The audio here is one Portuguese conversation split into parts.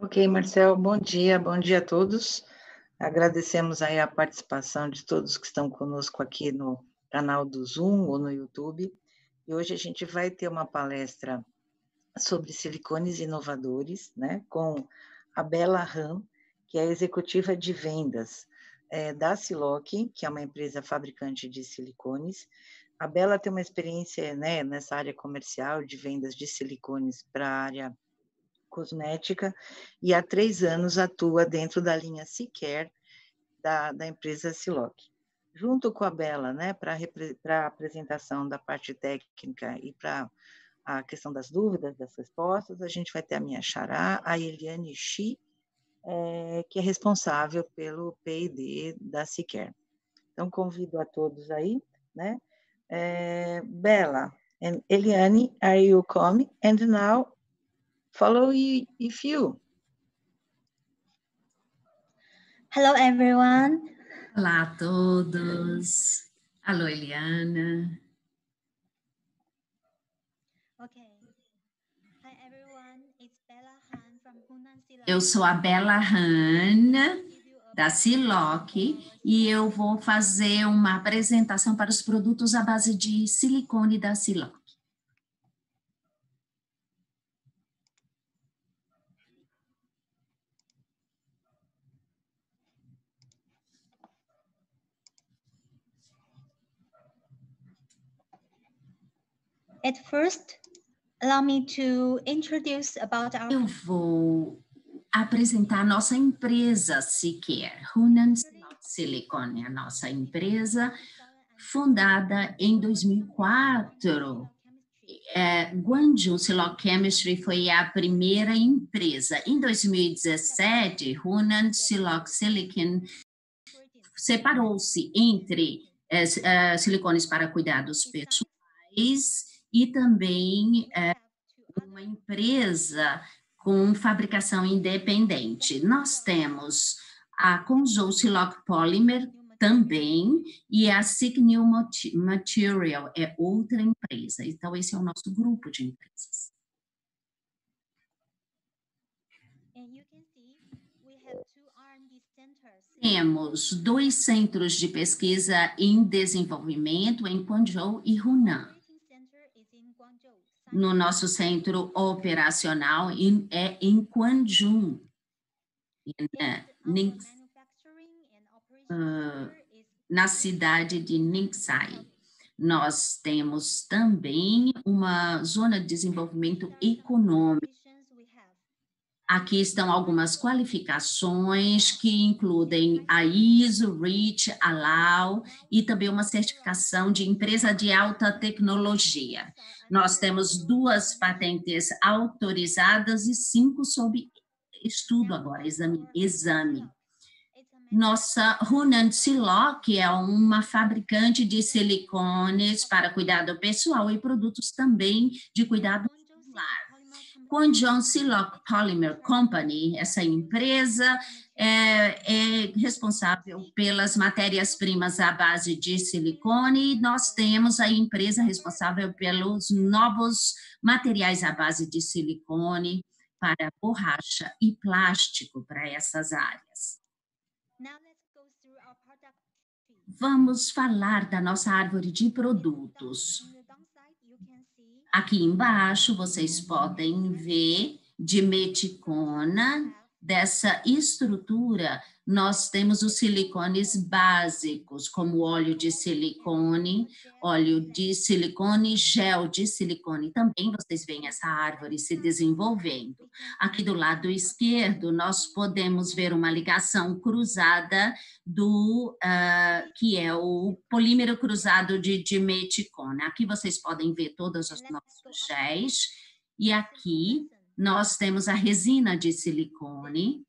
Ok, Marcel, bom dia a todos. Agradecemos aí a participação de todos que estão conosco aqui no canal do Zoom ou no YouTube. E hoje a gente vai ter uma palestra sobre silicones inovadores, né, com a Bela Ram, que é a executiva de vendas da Siloc, que é uma empresa fabricante de silicones. A Bela tem uma experiência, né, nessa área comercial de vendas de silicones para a área cosmética, e há 3 anos atua dentro da linha Seacare da empresa Siloc. Junto com a Bela, né, para a apresentação da parte técnica e para a questão das dúvidas, das respostas, a gente vai ter a minha xará, a Eliane Xi, que é responsável pelo P&D da Seacare. Então, convido a todos aí, né? Bella and Eliane, are you coming? And now, follow if you. Hello, everyone. Olá a todos. Alô, Eliana. Okay. Hi, everyone. It's Bella Han from Hunan Siloc. Eu sou a Bella Han, da Siloc, e eu vou fazer uma apresentação para os produtos à base de silicone da Siloc. At first, allow me to introduce about our... Eu vou apresentar a nossa empresa Seacare, Hunan Siloc Silicone, a nossa empresa fundada em 2004. Guangzhou Siloc Chemistry foi a primeira empresa. Em 2017, Hunan Siloc Silicon separou-se entre silicones para cuidados pessoais e também uma empresa com fabricação independente. Nós temos a Guangzhou Siloc Polymer também, e a Signew Material é outra empresa. Então, esse é o nosso grupo de empresas. Temos 2 centros de pesquisa em desenvolvimento em Guangzhou e Hunan. No nosso centro operacional é em Guangzhou, na cidade de Ningxia. Nós temos também uma zona de desenvolvimento econômico. Aqui estão algumas qualificações que incluem a ISO, REACH, ALAU e também uma certificação de empresa de alta tecnologia. Nós temos 2 patentes autorizadas e 5 sob estudo agora, exame. Nossa Hunan Siloc é uma fabricante de silicones para cuidado pessoal e produtos também de cuidado celular. Guangzhou Siloc Polymer Company, essa empresa é responsável pelas matérias-primas à base de silicone, e nós temos a empresa responsável pelos novos materiais à base de silicone para borracha e plástico para essas áreas. Vamos falar da nossa árvore de produtos. Aqui embaixo vocês podem ver dimeticona. Dessa estrutura, nós temos os silicones básicos, como óleo de silicone, gel de silicone. Também vocês veem essa árvore se desenvolvendo. Aqui do lado esquerdo, nós podemos ver uma ligação cruzada que é o polímero cruzado de dimeticona. Aqui vocês podem ver todos os nossos géis. E aqui nós temos a resina de silicone,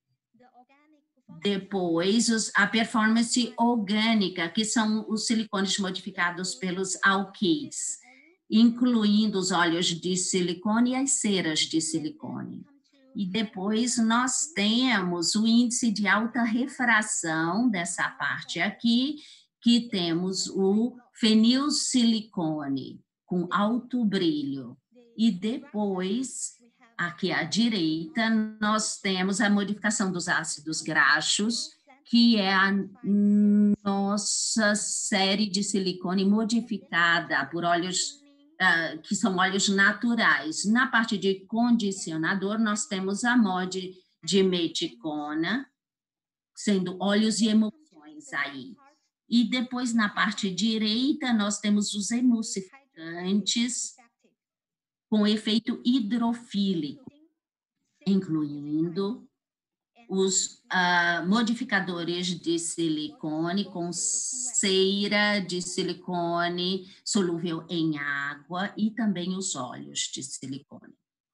depois a performance orgânica, que são os silicones modificados pelos alqueis, incluindo os óleos de silicone e as ceras de silicone. E depois nós temos o índice de alta refração dessa parte aqui, que temos o fenilsilicone com alto brilho. E depois Aqui à direita, nós temos a modificação dos ácidos graxos, que é a nossa série de silicone modificada por óleos, que são óleos naturais. Na parte de condicionador, nós temos a mod de meticona, sendo óleos e emulsões aí. E depois, na parte direita, nós temos os emulsificantes com efeito hidrofílico, incluindo os modificadores de silicone com cera de silicone solúvel em água e também os óleos de silicone.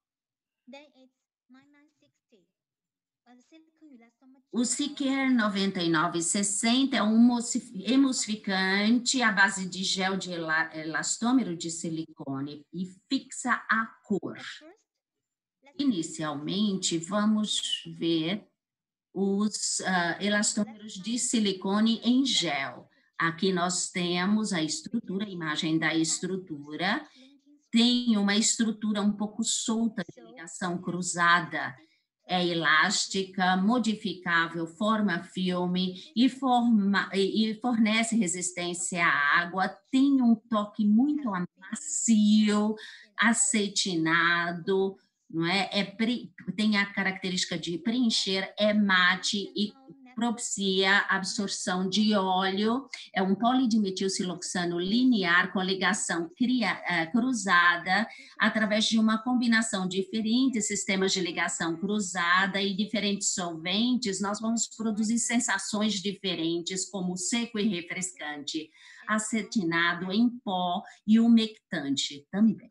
O Seacare 9960 é um emulsificante à base de gel de elastômero de silicone e fixa a cor. Inicialmente, vamos ver os elastômeros de silicone em gel. Aqui nós temos a estrutura, a imagem da estrutura. Tem uma estrutura um pouco solta de ligação cruzada. É elástica, modificável, forma filme e fornece resistência à água. Tem um toque muito macio, acetinado, não é? Tem a característica de preencher, é mate e propicia a absorção de óleo. É um polidimetilsiloxano linear com ligação cruzada através de uma combinação de diferentes sistemas de ligação cruzada e diferentes solventes. Nós vamos produzir sensações diferentes, como seco e refrescante, acetinado em pó e umectante também.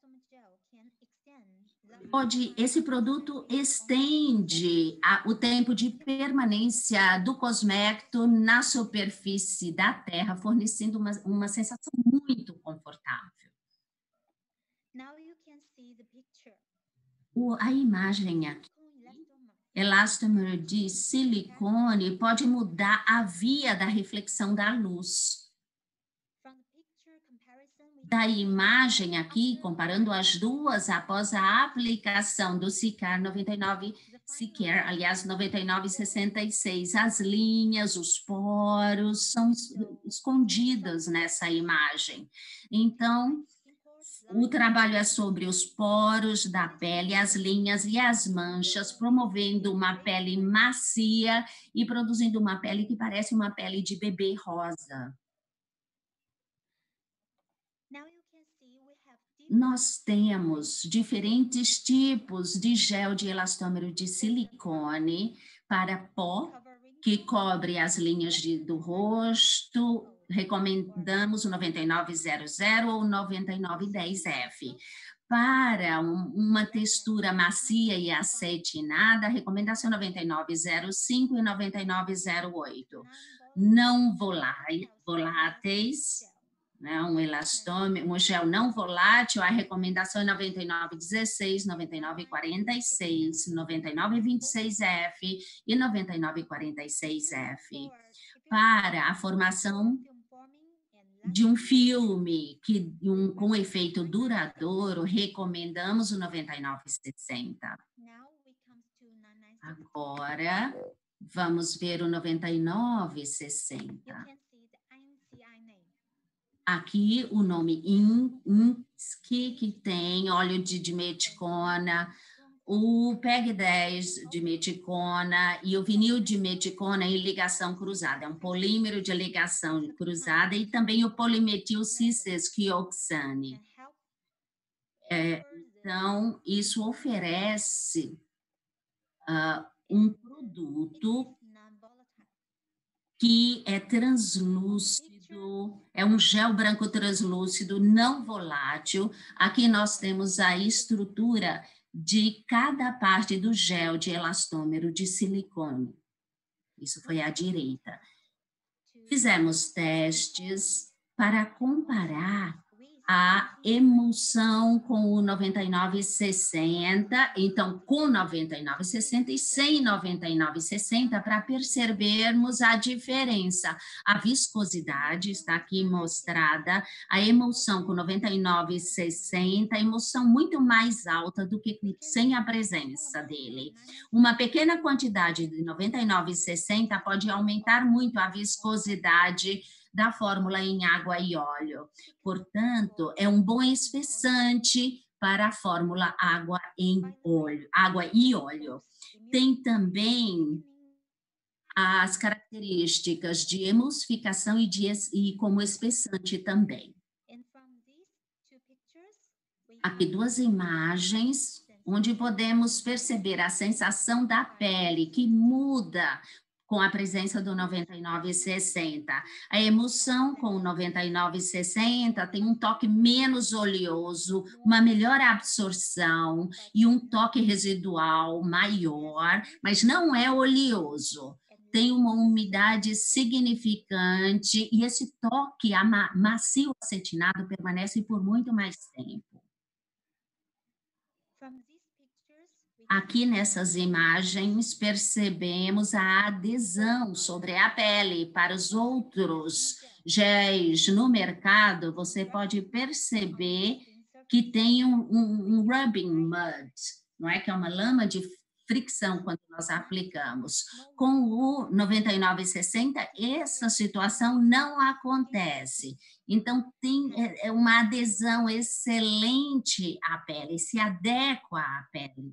Esse produto estende o tempo de permanência do cosmético na superfície da terra, fornecendo uma sensação muito confortável. A imagem aqui, elastômero de silicone pode mudar a via da reflexão da luz. Da imagem aqui, comparando as duas, após a aplicação do Seacare 9966, as linhas, os poros são escondidas nessa imagem. Então, o trabalho é sobre os poros da pele, as linhas e as manchas, promovendo uma pele macia e produzindo uma pele que parece uma pele de bebê rosa. Nós temos diferentes tipos de gel de elastômero de silicone para pó, que cobre as linhas do rosto. Recomendamos o 9900 ou o 9910F. Para uma textura macia e acetinada, a recomendação 9905 e 9908. Não voláteis, né, um elastômero, um gel não volátil, a recomendação é 9916, 9946, 9926F e 9946F. Para a formação de um filme com efeito duradouro, recomendamos o 9960. Agora, vamos ver o 9960. Aqui o nome INSC, que tem óleo de dimeticona, o PEG 10 de meticona e o vinil de meticona em ligação cruzada. É um polímero de ligação cruzada e também o polimetilcisteoxane. Então, isso oferece um produto que é translúcido, é um gel branco translúcido, não volátil. Aqui nós temos a estrutura de cada parte do gel de elastômero de silicone. Isso foi à direita. Fizemos testes para comparar a emulsão com o 99,60, então com 99,60 e sem 99,60 para percebermos a diferença. A viscosidade está aqui mostrada, a emulsão com 99,60, a emulsão muito mais alta do que sem a presença dele. Uma pequena quantidade de 99,60 pode aumentar muito a viscosidade da fórmula em água e óleo. Portanto, é um bom espessante para a fórmula água e óleo. Tem também as características de emulsificação e como espessante também. Aqui duas imagens onde podemos perceber a sensação da pele que muda com a presença do 99,60. A emulsão com o 99,60 tem um toque menos oleoso, uma melhor absorção e um toque residual maior, mas não é oleoso. Tem uma umidade significante e esse toque macio acetinado permanece por muito mais tempo. Aqui nessas imagens percebemos a adesão sobre a pele. Para os outros géis no mercado, você pode perceber que tem um rubbing mud, não é? Que é uma lama de fricção quando nós aplicamos. Com o 99,60, essa situação não acontece. Então, tem uma adesão excelente à pele, se adequa à pele.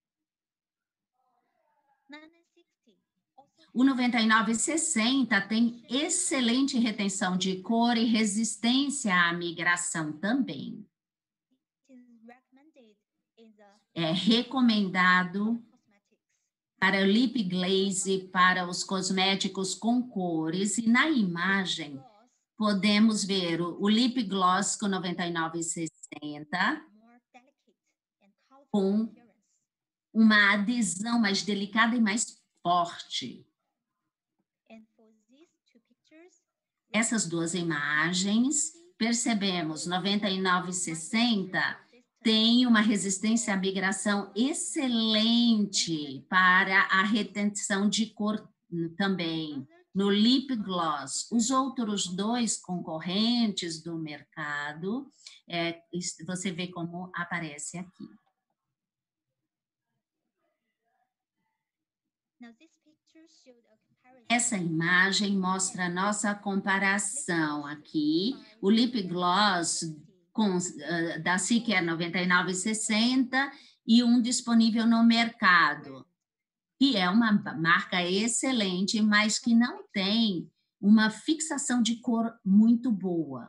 O 99,60 tem excelente retenção de cor e resistência à migração também. É recomendado para o lip glaze, para os cosméticos com cores, e na imagem podemos ver o lip gloss com 99,60 com uma adesão mais delicada e mais forte. Essas duas imagens, percebemos 99,60 tem uma resistência à migração excelente para a retenção de cor também. No lip gloss, os outros dois concorrentes do mercado, você vê como aparece aqui. Essa imagem mostra a nossa comparação aqui. O lip gloss da Skincare 99,60 e um disponível no mercado, que é uma marca excelente, mas que não tem uma fixação de cor muito boa.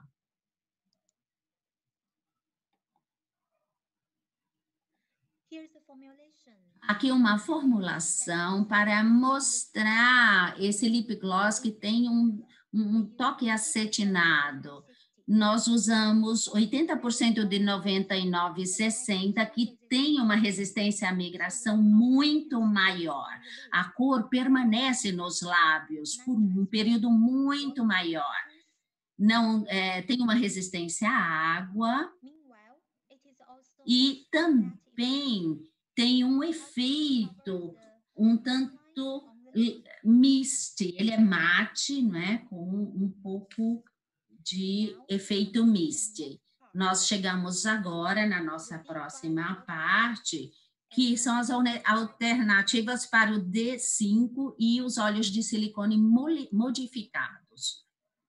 Aqui uma formulação para mostrar esse lip gloss que tem um toque acetinado. Nós usamos 80% de 99,60, que tem uma resistência à migração muito maior. A cor permanece nos lábios por um período muito maior. Não tem uma resistência à água e também tem um efeito um tanto mist. Ele é mate, não é? Com um pouco de efeito mist. Nós chegamos agora na nossa próxima parte, que são as alternativas para o D5 e os óleos de silicone modificados.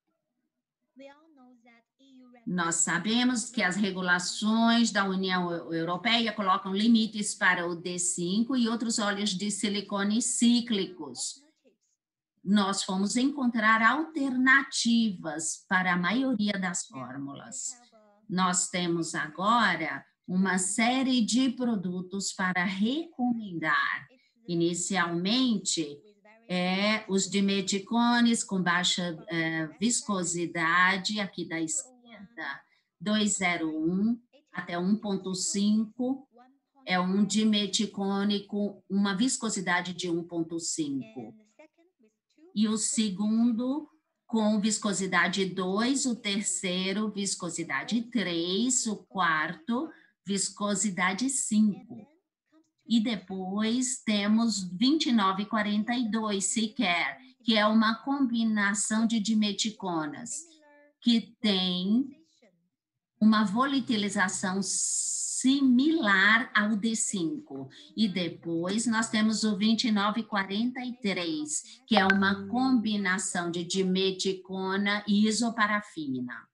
Nós sabemos que as regulações da União Europeia colocam limites para o D5 e outros óleos de silicone cíclicos. Nós fomos encontrar alternativas para a maioria das fórmulas. Nós temos agora uma série de produtos para recomendar. Inicialmente, os dimeticones com baixa viscosidade, aqui da esquerda, 201 até 1,5, é um dimeticone com uma viscosidade de 1,5. E o segundo, com viscosidade 2, o terceiro, viscosidade 3, o quarto, viscosidade 5. E depois temos 2942 sequer, que é uma combinação de dimeticonas, que tem uma volatilização similar ao D5. E depois nós temos o 2943, que é uma combinação de dimeticona e isoparafina.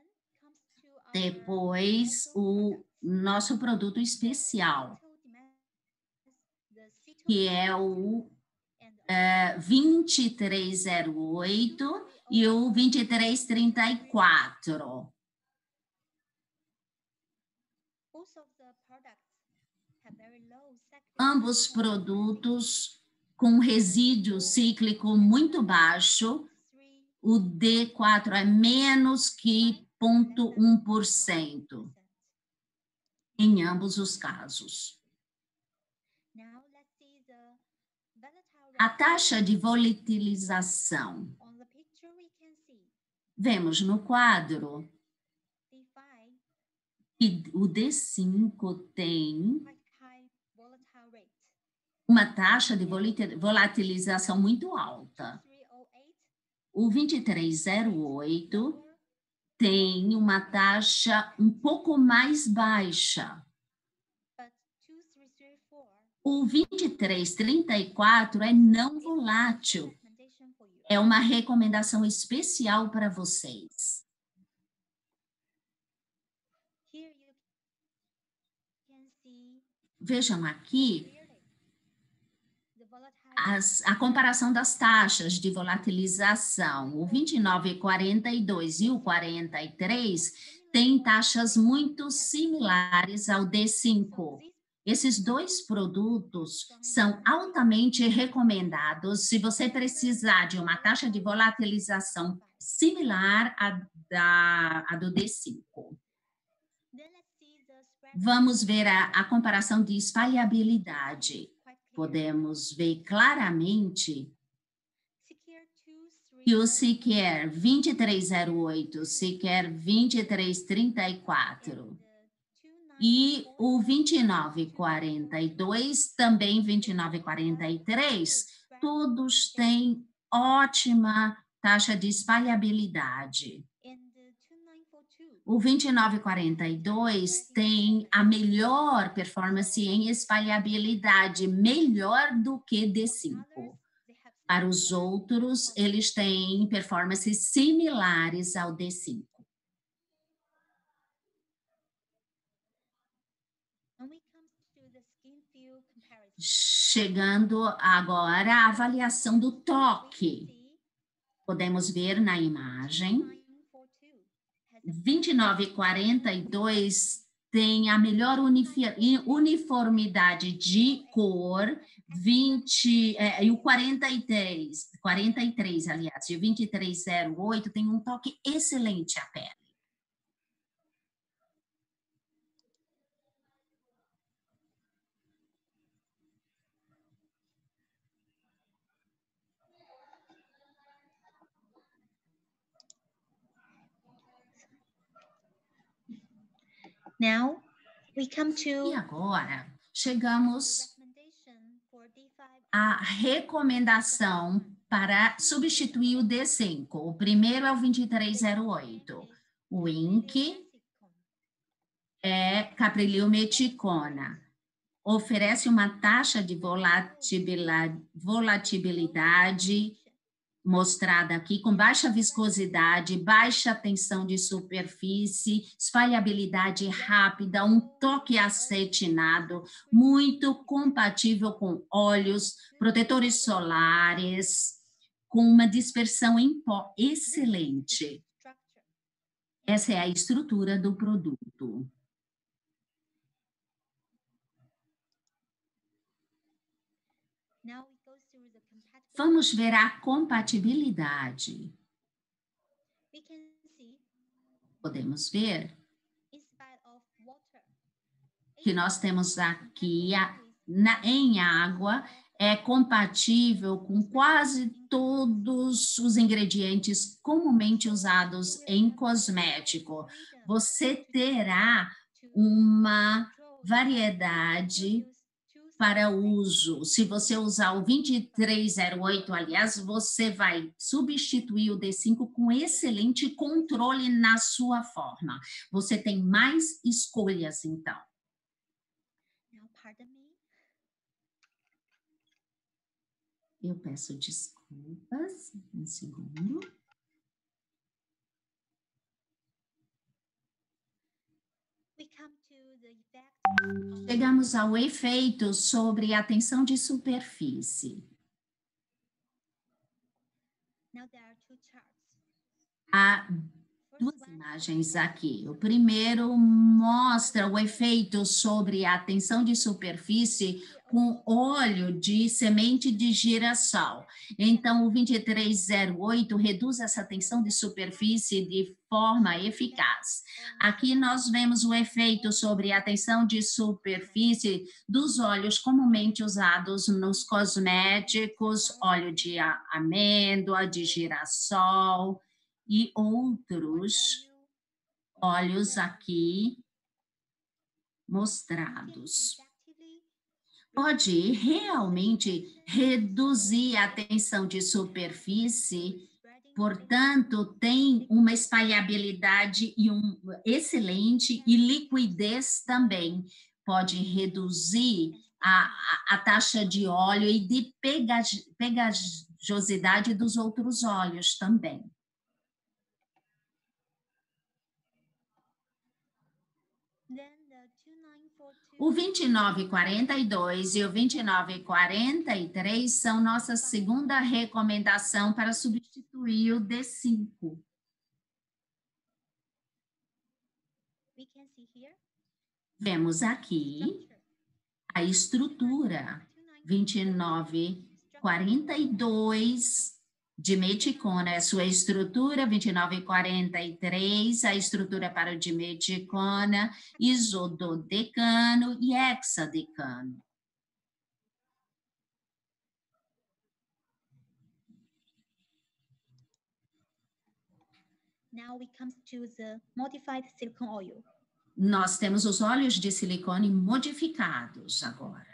Depois, o nosso produto especial, que é o 2308 e o 2334. Ambos produtos com resíduo cíclico muito baixo, o D4 é menos que 0,1% em ambos os casos. A taxa de volatilização. Vemos no quadro que o D5 tem uma taxa de volatilização muito alta. O 2308 tem uma taxa um pouco mais baixa. O 2334 é não volátil. É uma recomendação especial para vocês. Vejam aqui a comparação das taxas de volatilização. O 2942 e o 43 têm taxas muito similares ao D5. Esses dois produtos são altamente recomendados se você precisar de uma taxa de volatilização similar à do D5. Vamos ver a comparação de espalhabilidade. Podemos ver claramente que o Sequer 2308, Sequer 2334 e o 2942, também 2943, todos têm ótima taxa de espalhabilidade. O 2942 tem a melhor performance em espalhabilidade, melhor do que D5. Para os outros, eles têm performances similares ao D5. Chegando agora à avaliação do toque. Podemos ver na imagem. 2942 tem a melhor uniformidade de cor, e o 43, aliás, e o 2308 tem um toque excelente à pele. Now, we come to... E agora, chegamos à recomendação para substituir o D5. O primeiro é o 2308. O INC é caprililmeticona. Oferece uma taxa de volatilidade mostrada aqui, com baixa viscosidade, baixa tensão de superfície, espalhabilidade rápida, um toque acetinado, muito compatível com óleos, protetores solares, com uma dispersão em pó excelente. Essa é a estrutura do produto. Vamos ver a compatibilidade. Podemos ver que nós temos aqui em água é compatível com quase todos os ingredientes comumente usados em cosmético. Você terá uma variedade para uso. Se você usar o 2308, aliás, você vai substituir o D5 com excelente controle na sua forma. Você tem mais escolhas, então. Now, pardon me. Eu peço desculpas, um segundo. We come to the effect. Chegamos ao efeito sobre a tensão de superfície. Now there are two charts. Há duas imagens aqui. O primeiro mostra o efeito sobre a tensão de superfície com óleo de semente de girassol. Então, o 2308 reduz essa tensão de superfície de forma eficaz. Aqui nós vemos o efeito sobre a tensão de superfície dos óleos comumente usados nos cosméticos, óleo de amêndoa, de girassol e outros óleos aqui mostrados. Pode realmente reduzir a tensão de superfície, portanto, tem uma espalhabilidade excelente e liquidez também. Pode reduzir a taxa de óleo e de pegajosidade dos outros óleos também. O 2942 e o 2943 são nossa segunda recomendação para substituir o D5. Vemos aqui a estrutura 2942 dimeticona, é a sua estrutura, 2943, a estrutura para o dimeticona, isododecano e hexadecano. Now we come to the modified silicone oil. Nós temos os óleos de silicone modificados agora.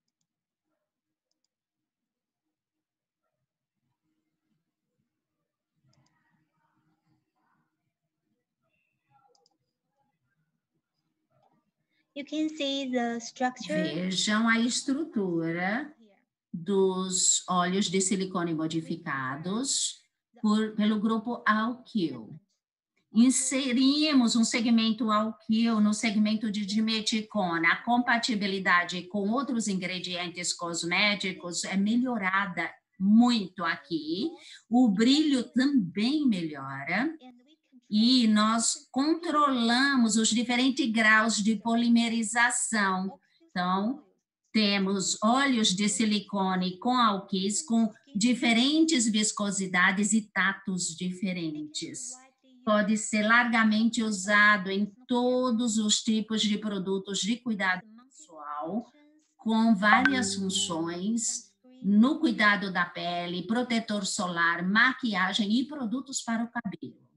You can see the structure. Vejam a estrutura dos óleos de silicone modificados pelo grupo Alkyl. Inserimos um segmento Alkyl no segmento de dimeticona. A compatibilidade com outros ingredientes cosméticos é melhorada muito aqui. O brilho também melhora. E nós controlamos os diferentes graus de polimerização. Então, temos óleos de silicone com alquis com diferentes viscosidades e tatos diferentes. Pode ser largamente usado em todos os tipos de produtos de cuidado pessoal, com várias funções, no cuidado da pele, protetor solar, maquiagem e produtos para o cabelo.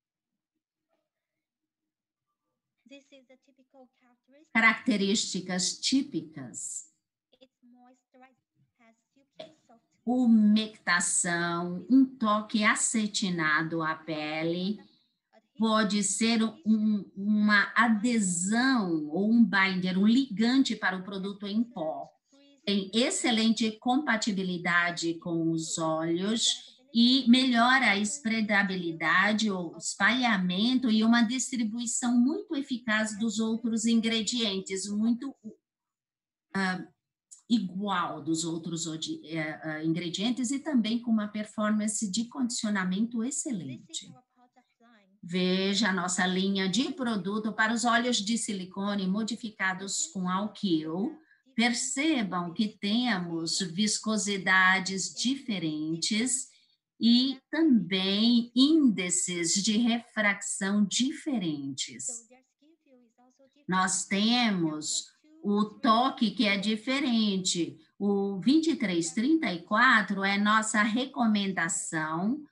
Características típicas. Umectação, um toque acetinado à pele, pode ser uma adesão ou um binder, um ligante para o produto em pó. Tem excelente compatibilidade com os óleos e melhora a esfregabilidade ou espalhamento e uma distribuição muito eficaz dos outros ingredientes, muito igual dos outros ingredientes e também com uma performance de condicionamento excelente. Veja a nossa linha de produto para os óleos de silicone modificados com Alkyl. Percebam que temos viscosidades diferentes e também índices de refração diferentes. Nós temos o toque que é diferente, O 2334 é nossa recomendação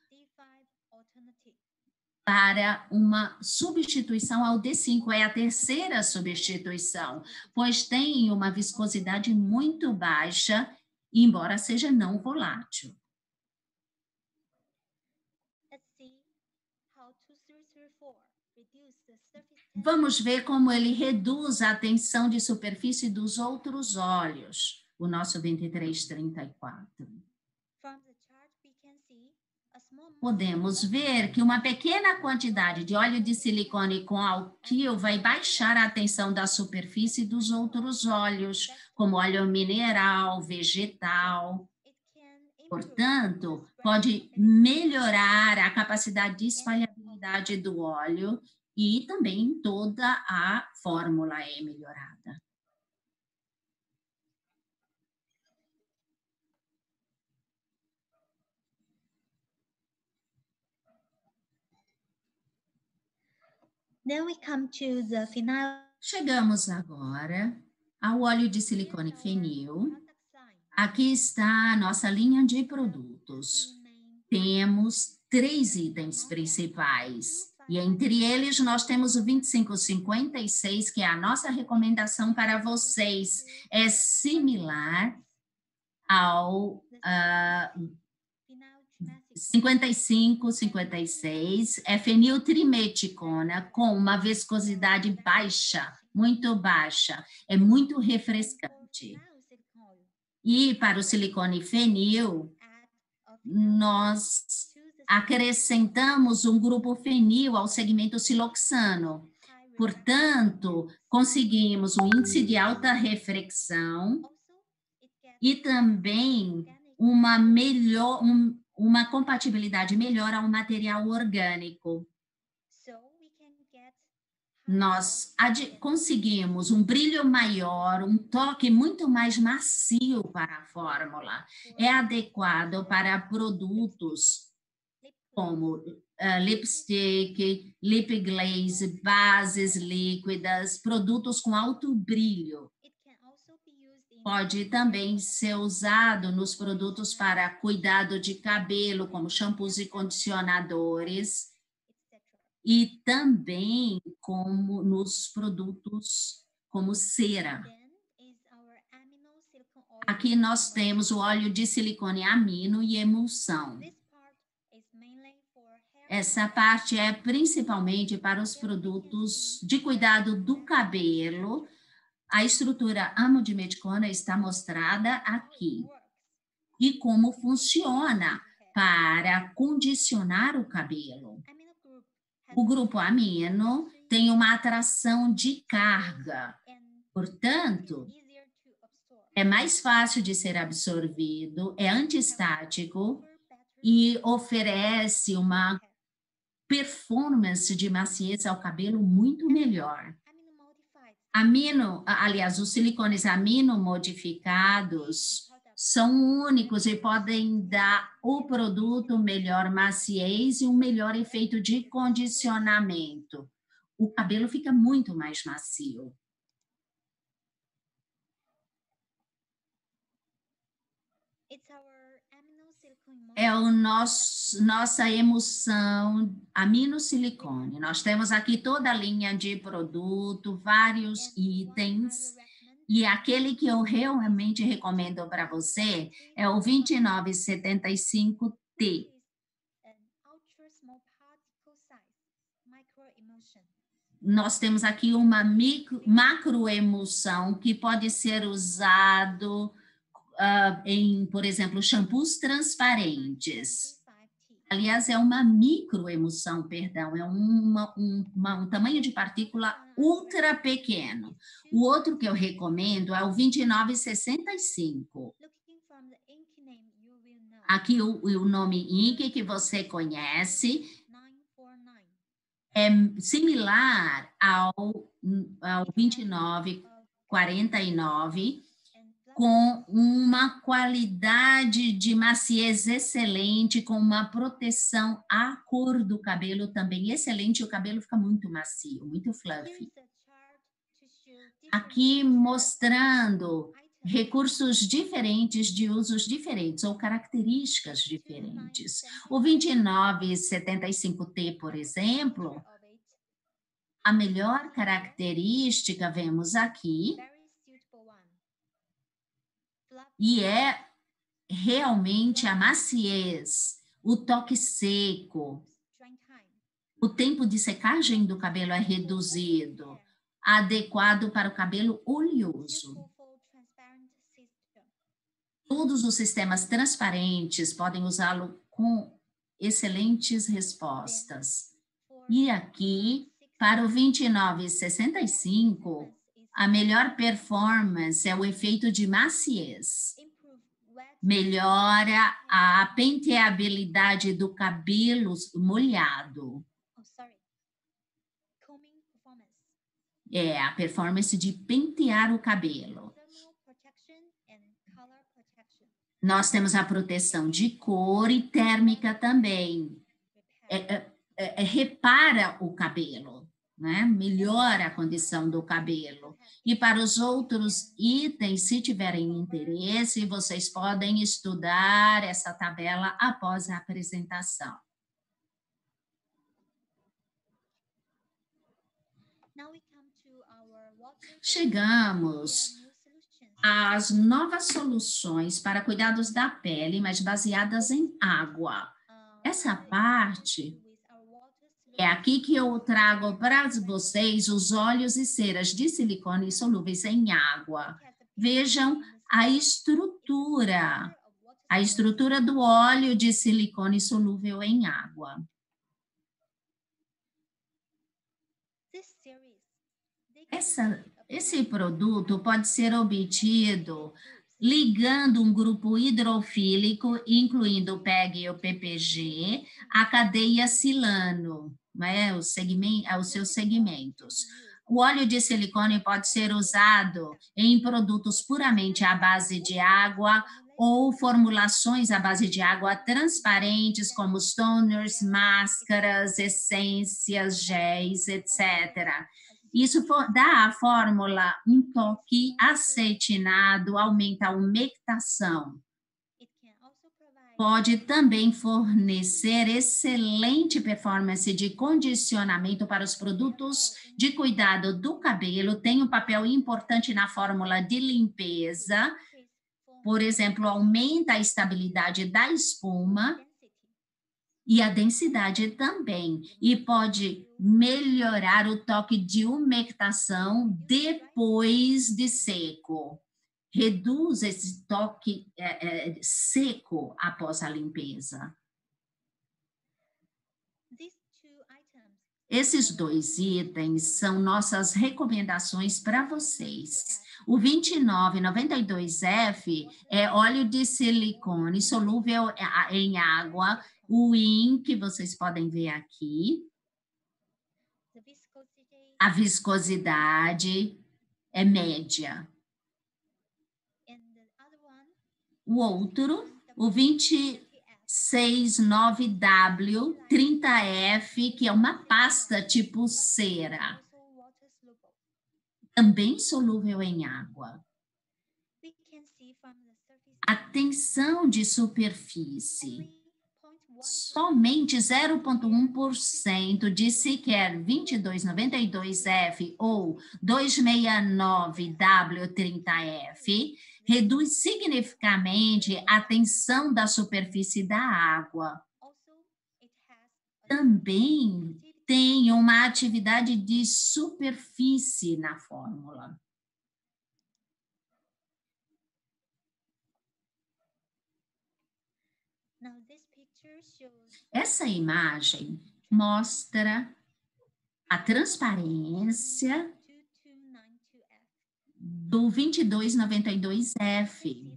para uma substituição ao D5, é a terceira substituição, pois tem uma viscosidade muito baixa, embora seja não volátil. Vamos ver como ele reduz a tensão de superfície dos outros óleos, o nosso 2334. Podemos ver que uma pequena quantidade de óleo de silicone com alquil vai baixar a tensão da superfície dos outros óleos, como óleo mineral, vegetal. Portanto, pode melhorar a capacidade de espalhabilidade do óleo e também toda a fórmula é melhorada. Then we come to the final. Chegamos agora ao óleo de silicone fenil. Aqui está a nossa linha de produtos. Temos 3 itens principais. E entre eles nós temos o 2556, que é a nossa recomendação para vocês. É similar ao 5556, é feniltrimeticona com uma viscosidade baixa, muito baixa, é muito refrescante. E para o silicone fenil, nós acrescentamos um grupo fenil ao segmento siloxano. Portanto, conseguimos um índice de alta reflexão e também uma compatibilidade melhor ao material orgânico. Nós conseguimos um brilho maior, um toque muito mais macio para a fórmula. É adequado para produtos como lipstick, lip glaze, bases líquidas, produtos com alto brilho. Pode também ser usado nos produtos para cuidado de cabelo, como shampoos e condicionadores, e também como nos produtos como cera. Aqui nós temos o óleo de silicone amino e emulsão. Essa parte é principalmente para os produtos de cuidado do cabelo. A estrutura amodimedicona está mostrada aqui. E como funciona para condicionar o cabelo. O grupo amino tem uma atração de carga. Portanto, é mais fácil de ser absorvido, é antiestático e oferece uma performance de maciez ao cabelo muito melhor. Os silicones amino modificados são únicos e podem dar ao produto melhor maciez e um melhor efeito de condicionamento. O cabelo fica muito mais macio. É nossa emulsão aminosilicone. Nós temos aqui toda a linha de produto, vários itens, e aquele que eu realmente recomendo para você é o 2975T. Nós temos aqui uma macroemulsão que pode ser usado em, por exemplo, shampoos transparentes. Aliás, é uma microemulsão, perdão, é um tamanho de partícula ultra pequeno. O outro que eu recomendo é o 2965. Aqui o nome Ink que você conhece é similar ao 2949, com uma qualidade de maciez excelente, com uma proteção à cor do cabelo também excelente, e o cabelo fica muito macio, muito fluffy. Aqui mostrando recursos diferentes de usos diferentes ou características diferentes. O 2975T, por exemplo, a melhor característica, vemos aqui, e é realmente a maciez, o toque seco, o tempo de secagem do cabelo é reduzido, adequado para o cabelo oleoso. Todos os sistemas transparentes podem usá-lo com excelentes respostas. E aqui, para o 2965, a melhor performance é o efeito de maciez. Melhora a penteabilidade do cabelo molhado. É a performance de pentear o cabelo. Nós temos a proteção de cor e térmica também. Repara o cabelo, né? Melhora a condição do cabelo. E para os outros itens, se tiverem interesse, vocês podem estudar essa tabela após a apresentação. Chegamos às novas soluções para cuidados da pele, mas baseadas em água. Essa parte é aqui que eu trago para vocês os óleos e ceras de silicone solúveis em água. Vejam a estrutura do óleo de silicone solúvel em água. Esse produto pode ser obtido ligando um grupo hidrofílico, incluindo o PEG e o PPG, à cadeia silano, né, os seus segmentos. O óleo de silicone pode ser usado em produtos puramente à base de água ou formulações à base de água transparentes, como toners, máscaras, essências, géis, etc. Isso dá à fórmula um toque acetinado, aumenta a umectação. Pode também fornecer excelente performance de condicionamento para os produtos de cuidado do cabelo, tem um papel importante na fórmula de limpeza, por exemplo, aumenta a estabilidade da espuma, e a densidade também, e pode melhorar o toque de umectação depois de seco. Reduz esse toque seco após a limpeza. Esses dois itens são nossas recomendações para vocês. O 2992F é óleo de silicone solúvel em água, o IN, que vocês podem ver aqui. A viscosidade é média. O outro, o 269W30F, que é uma pasta tipo cera. Também solúvel em água. A tensão de superfície. Somente 0,1% de sequer 2292F ou 269W30F reduz significativamente a tensão da superfície da água. Também tem uma atividade de superfície na fórmula. Essa imagem mostra a transparência do 2292F.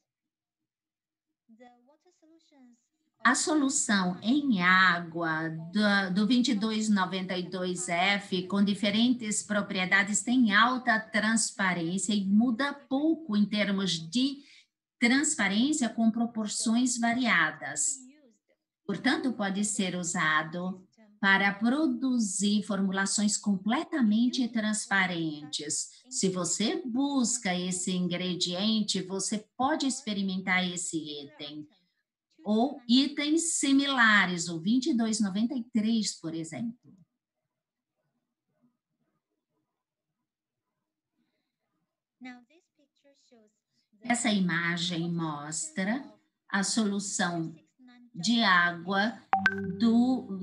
A solução em água do 2292F, com diferentes propriedades, tem alta transparência e muda pouco em termos de transparência com proporções variadas. Portanto, pode ser usado para produzir formulações completamente transparentes. Se você busca esse ingrediente, você pode experimentar esse item. Ou itens similares, o 22,93, por exemplo. Essa imagem mostra a solução de água do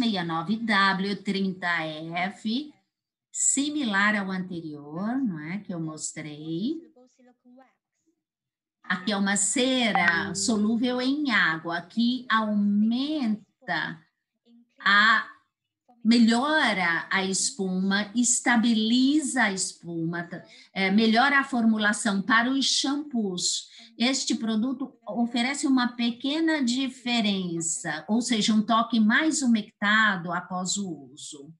269W30F, similar ao anterior, não é, que eu mostrei. Aqui é uma cera solúvel em água, que aumenta melhora a espuma, estabiliza a espuma, melhora a formulação para os shampoos. Este produto oferece uma pequena diferença, ou seja, um toque mais umectado após o uso.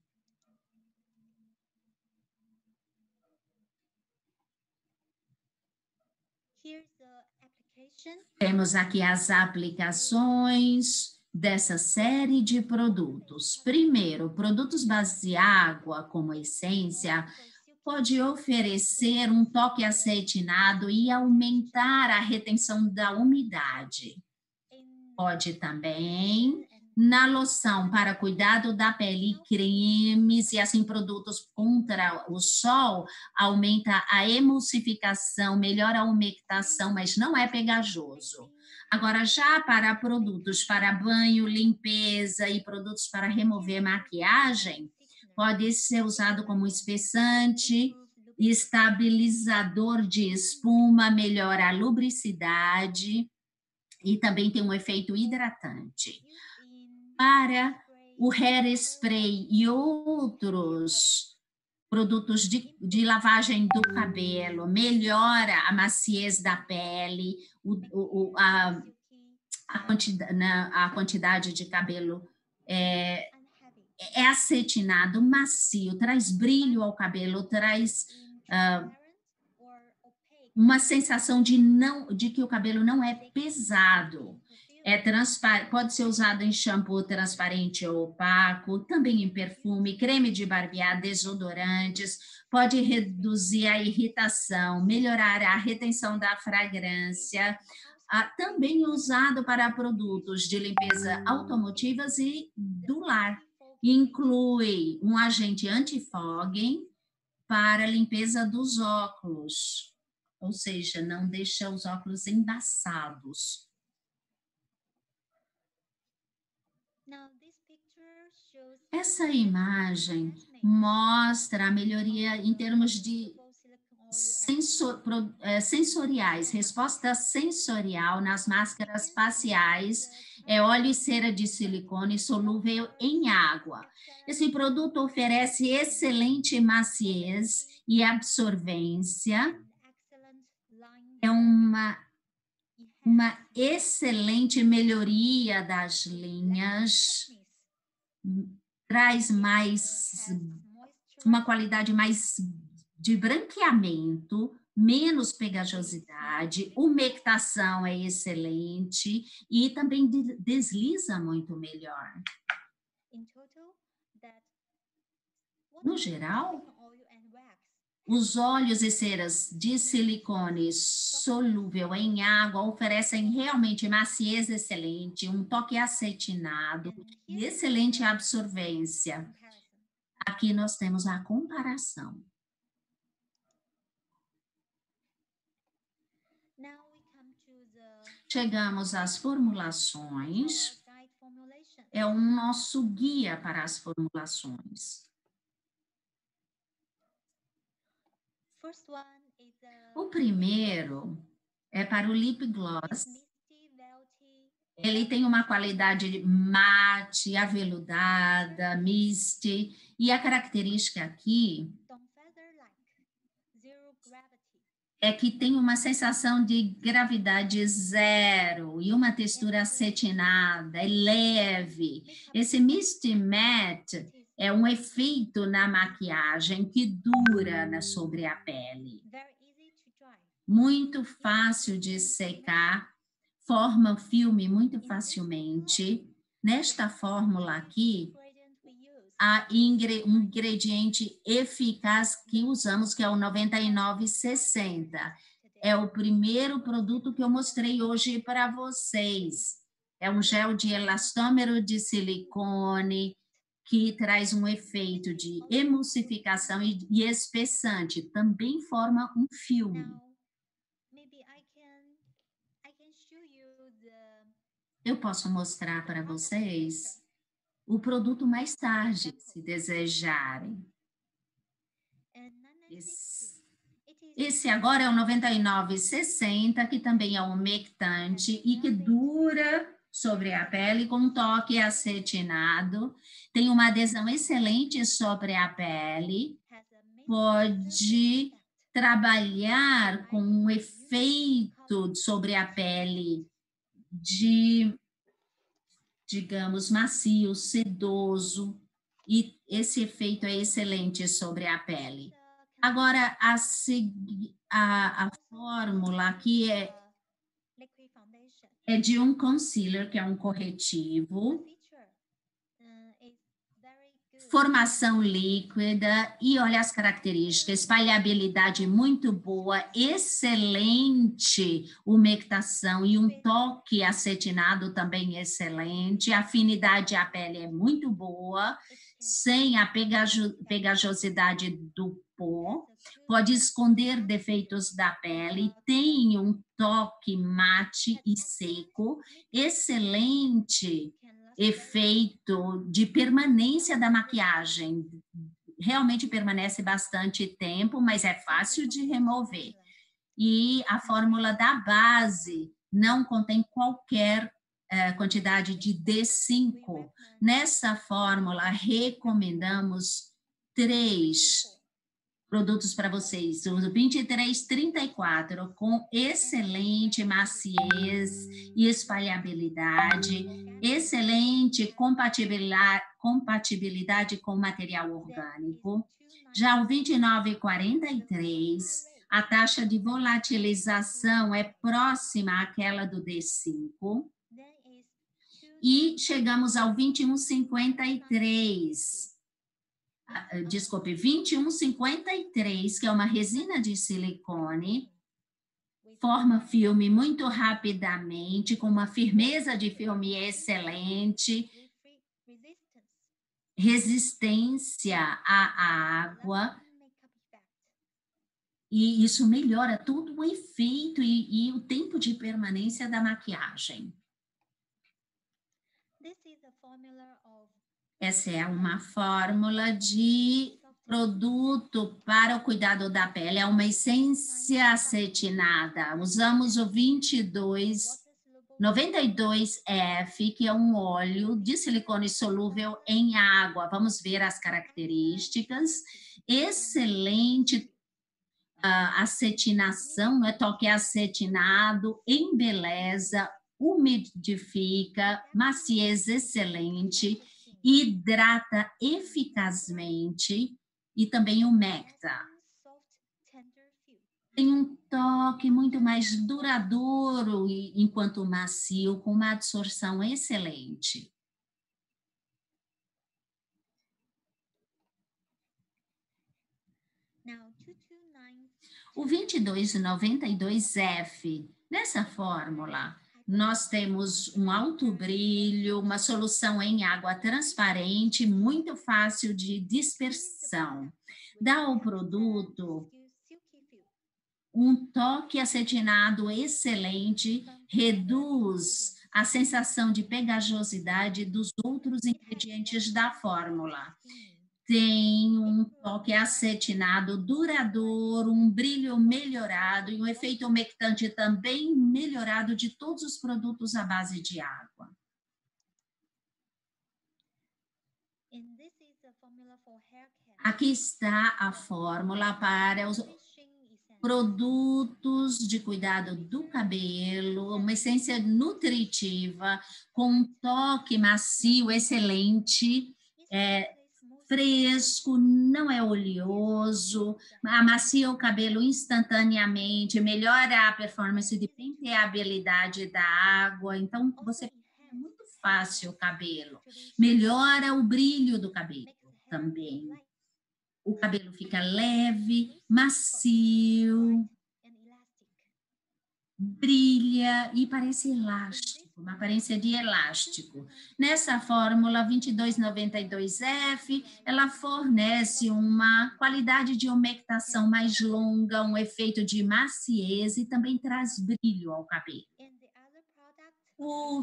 Temos aqui as aplicações dessa série de produtos. Primeiro, produtos base de água, como essência, pode oferecer um toque acetinado e aumentar a retenção da umidade. Pode também, na loção para cuidado da pele, cremes e assim produtos contra o sol, aumenta a emulsificação, melhora a umectação, mas não é pegajoso. Agora, já para produtos para banho, limpeza e produtos para remover maquiagem, pode ser usado como espessante, estabilizador de espuma, melhora a lubricidade e também tem um efeito hidratante. Para o hairspray e outros produtos de lavagem do cabelo, melhora a maciez da pele, a quantidade de cabelo é acetinado, macio, traz brilho ao cabelo, traz uma sensação de que o cabelo não é pesado. Pode ser usado em shampoo transparente ou opaco, também em perfume, creme de barbear, desodorantes, pode reduzir a irritação, melhorar a retenção da fragrância, também usado para produtos de limpeza automotivas e do lar. Inclui um agente anti-fogging para limpeza dos óculos, ou seja, não deixa os óculos embaçados. Essa imagem mostra a melhoria em termos de sensoriais, resposta sensorial nas máscaras faciais, óleo e cera de silicone solúvel em água. Esse produto oferece excelente maciez e absorvência, é uma excelente melhoria das linhas, traz uma qualidade mais de branqueamento, menos pegajosidade, umectação é excelente e também desliza muito melhor. No geral, os óleos e ceras de silicone solúvel em água oferecem realmente maciez excelente, um toque acetinado e excelente absorvência. Aqui nós temos a comparação. Chegamos às formulações. É o nosso guia para as formulações. O primeiro é para o lip gloss. Ele tem uma qualidade mate, aveludada, misty, e a característica aqui é que tem uma sensação de gravidade zero e uma textura acetinada, é leve. Esse Misty Matte é um efeito na maquiagem que dura sobre a pele. Muito fácil de secar, forma filme muito facilmente. Nesta fórmula aqui, um ingrediente eficaz que usamos, que é o 9960. É o primeiro produto que eu mostrei hoje para vocês. É um gel de elastômero de silicone que traz um efeito de emulsificação e espessante. Também forma um filme. Eu posso mostrar para vocês o produto mais tarde, se desejarem. Esse agora é o 9960, que também é umectante e que dura sobre a pele com um toque acetinado. Tem uma adesão excelente sobre a pele. Pode trabalhar com um efeito sobre a pele de, digamos, macio, sedoso, e esse efeito é excelente sobre a pele. Agora, a fórmula aqui é de um concealer, que é um corretivo, formação líquida, e olha as características: espalhabilidade muito boa, excelente umectação e um toque acetinado também excelente, afinidade à pele é muito boa, sem a pegajosidade do pó, pode esconder defeitos da pele, tem um toque mate e seco, excelente efeito de permanência da maquiagem. Realmente permanece bastante tempo, mas é fácil de remover. E a fórmula da base não contém qualquer quantidade de D5. Nessa fórmula, recomendamos 3 produtos para vocês, o 2334, com excelente maciez e espalhabilidade, excelente compatibilidade com material orgânico. Já o 2943, a taxa de volatilização é próxima àquela do D5. E chegamos ao 2153. Desculpe, 2153, que é uma resina de silicone, forma filme muito rapidamente, com uma firmeza de filme excelente, resistência à água, e isso melhora todo o efeito e o tempo de permanência da maquiagem. Essa é uma fórmula de produto para o cuidado da pele, é uma essência acetinada. Usamos o 92F, que é um óleo de silicone solúvel em água. Vamos ver as características. Excelente acetinação, toque acetinado, embeleza, umidifica, maciez excelente, hidrata eficazmente e também umecta. Tem um toque muito mais duradouro enquanto macio, com uma absorção excelente. O 2292F, nessa fórmula, nós temos um alto brilho, uma solução em água transparente, muito fácil de dispersão. Dá ao produto um toque acetinado excelente, reduz a sensação de pegajosidade dos outros ingredientes da fórmula. Tem um toque acetinado duradouro, um brilho melhorado e um efeito umectante também melhorado de todos os produtos à base de água. Aqui está a fórmula para os produtos de cuidado do cabelo, uma essência nutritiva, com um toque macio excelente, fresco, não é oleoso, amacia o cabelo instantaneamente, melhora a performance de penteabilidade da água, então você penteia muito fácil o cabelo, melhora o brilho do cabelo. também. O cabelo fica leve, macio, brilha e parece elástico, uma aparência de elástico. Nessa fórmula 2292F, ela fornece uma qualidade de umectação mais longa, um efeito de maciez e também traz brilho ao cabelo. O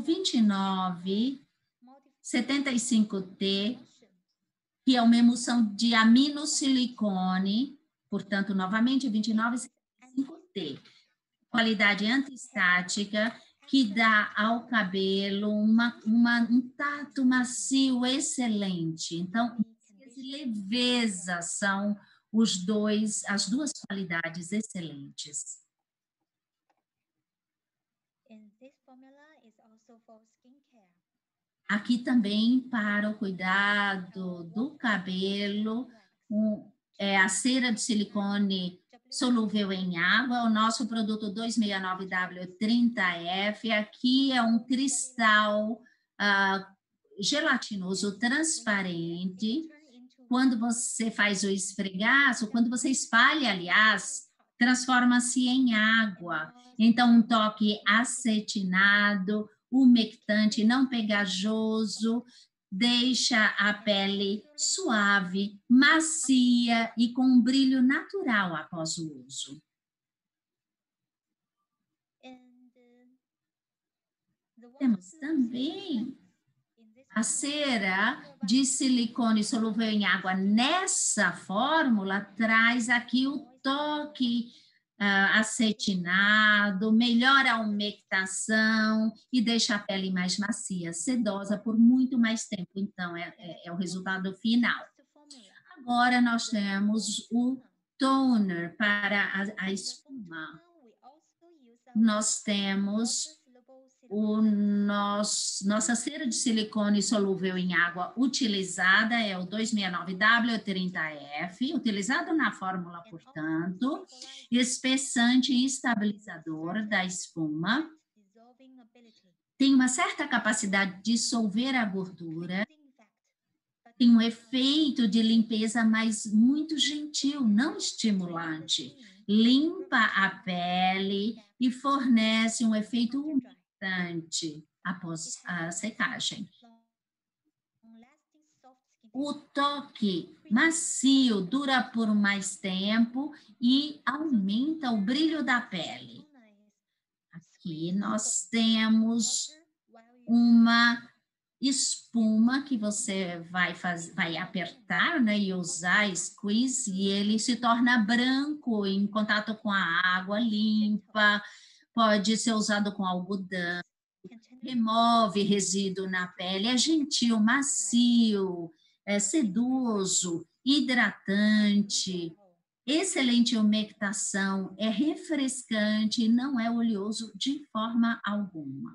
2975T, que é uma emulsão de aminosilicone, portanto, novamente, 2975T. Qualidade antiestática, que dá ao cabelo um tato macio excelente. Então, leveza são as duas qualidades excelentes. Aqui também, para o cuidado do cabelo, a cera de silicone solúvel em água, o nosso produto 269W30F, aqui é um cristal gelatinoso transparente. Quando você faz o esfregaço, quando você espalha, aliás, transforma-se em água. Então, um toque acetinado, umectante, não pegajoso, deixa a pele suave, macia e com um brilho natural após o uso. Temos também a cera de silicone solúvel em água. Nessa fórmula, traz aqui o toque acetinado, melhora a umectação e deixa a pele mais macia, sedosa por muito mais tempo. Então, é o resultado final. Agora, nós temos o toner para a espuma. Nós temos nossa cera de silicone solúvel em água utilizada, é o 269W30F, utilizado na fórmula, portanto, espessante e estabilizador da espuma, tem uma certa capacidade de dissolver a gordura, tem um efeito de limpeza, mas muito gentil, não estimulante, limpa a pele e fornece um efeito após a secagem. O toque macio dura por mais tempo e aumenta o brilho da pele. Aqui nós temos uma espuma que você vai apertar, né, e usar squeeze, e ele se torna branco em contato com a água limpa. Pode ser usado com algodão, remove resíduo na pele, é gentil, macio, sedoso, hidratante, excelente umectação, é refrescante e não é oleoso de forma alguma.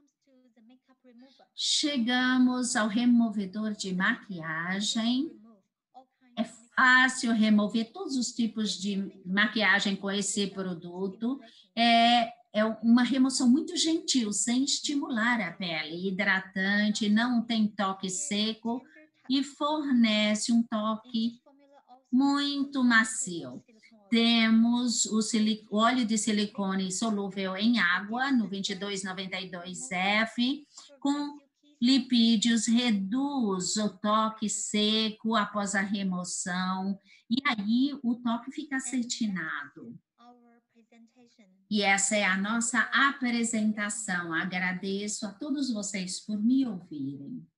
Chegamos ao removedor de maquiagem. É fácil remover todos os tipos de maquiagem com esse produto. É uma remoção muito gentil, sem estimular a pele, hidratante, não tem toque seco e fornece um toque muito macio. Temos o óleo de silicone solúvel em água, no 2292F, com lipídios, reduz o toque seco após a remoção, e aí o toque fica acetinado. E essa é a nossa apresentação. Agradeço a todos vocês por me ouvirem.